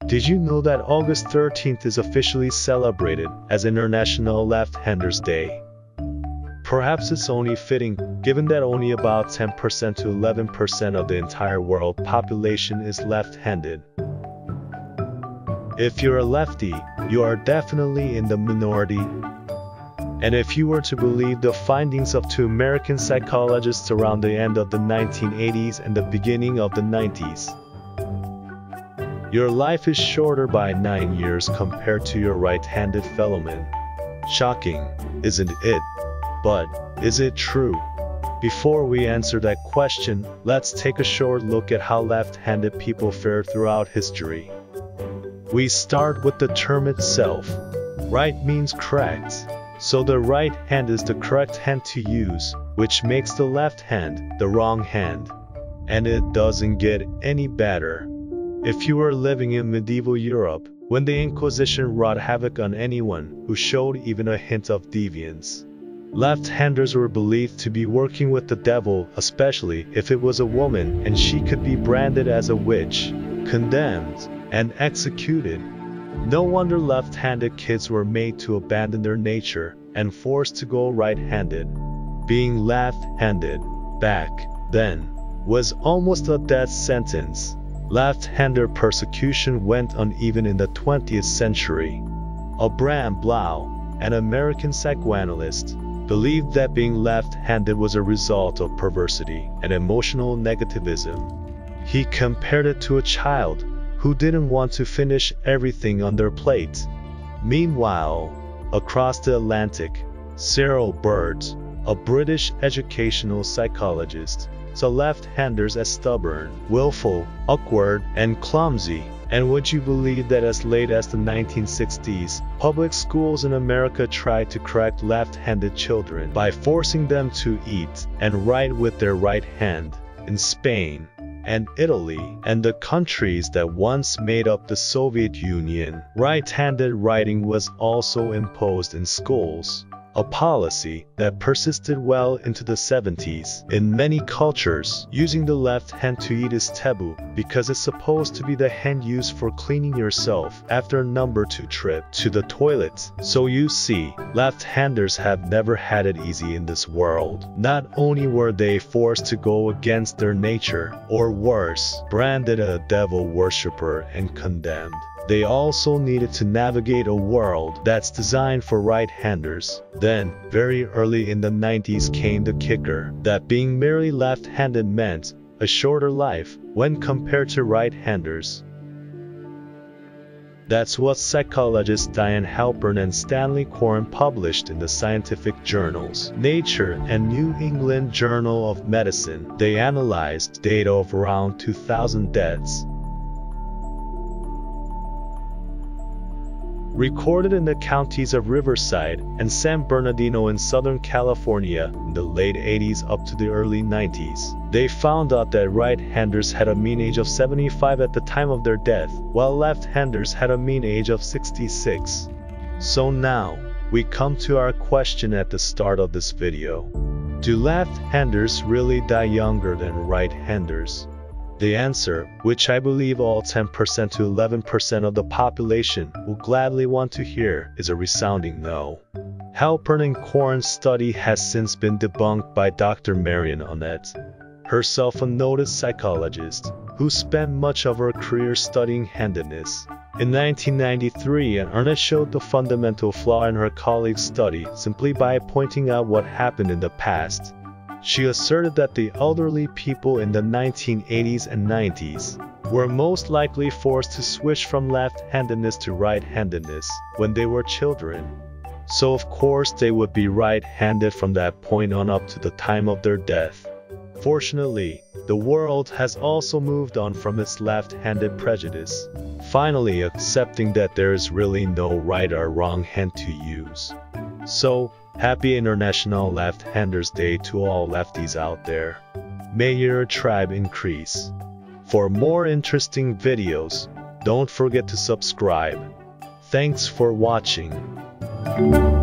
Did you know that August 13th is officially celebrated as International Left-Handers Day? Perhaps it's only fitting, given that only about 10% to 11% of the entire world population is left-handed. If you're a lefty, you are definitely in the minority. And if you were to believe the findings of two American psychologists around the end of the 1980s and the beginning of the 90s, your life is shorter by 9 years compared to your right-handed fellowmen. Shocking, isn't it? But is it true? Before we answer that question, let's take a short look at how left-handed people fared throughout history. We start with the term itself. Right means correct. So the right hand is the correct hand to use, which makes the left hand the wrong hand. And it doesn't get any better. If you were living in medieval Europe, when the Inquisition wrought havoc on anyone who showed even a hint of deviance, left-handers were believed to be working with the devil, especially if it was a woman and she could be branded as a witch, condemned, and executed. No wonder left-handed kids were made to abandon their nature and forced to go right-handed. Being left-handed, back then, was almost a death sentence. Left-hander persecution went on even in the 20th century. Abraham Blau, an American psychoanalyst, believed that being left-handed was a result of perversity and emotional negativism. He compared it to a child who didn't want to finish everything on their plate. Meanwhile, across the Atlantic, Cyril Bird, a British educational psychologist, saw left-handers as stubborn, willful, awkward, and clumsy. And would you believe that as late as the 1960s, public schools in America tried to correct left-handed children by forcing them to eat and write with their right hand? In Spain and Italy and the countries that once made up the Soviet Union, right-handed writing was also imposed in schools, a policy that persisted well into the 70s. In many cultures, using the left hand to eat is taboo because it's supposed to be the hand used for cleaning yourself after a number 2 trip to the toilet. So you see, left-handers have never had it easy in this world. Not only were they forced to go against their nature, or worse, branded a devil worshipper and condemned, they also needed to navigate a world that's designed for right-handers. Then, very early in the 90s came the kicker, that being merely left-handed meant a shorter life when compared to right-handers. That's what psychologists Diane Halpern and Stanley Coren published in the scientific journals Nature and New England Journal of Medicine. They analyzed data of around 2,000 deaths recorded in the counties of Riverside and San Bernardino in Southern California in the late 80s up to the early 90s. They found out that right-handers had a mean age of 75 at the time of their death, while left-handers had a mean age of 66. So now, we come to our question at the start of this video. Do left-handers really die younger than right-handers? The answer, which I believe all 10% to 11% of the population will gladly want to hear, is a resounding no. Halpern and Coren's study has since been debunked by Dr. Marion Annette, herself a noted psychologist, who spent much of her career studying handedness. In 1993, Annette showed the fundamental flaw in her colleagues' study simply by pointing out what happened in the past. She asserted that the elderly people in the 1980s and 90s were most likely forced to switch from left-handedness to right-handedness when they were children. So of course they would be right-handed from that point on up to the time of their death. Fortunately, the world has also moved on from its left-handed prejudice, finally accepting that there is really no right or wrong hand to use. So, happy International Left-Handers Day to all lefties out there. May your tribe increase. For more interesting videos, don't forget to subscribe. Thanks for watching.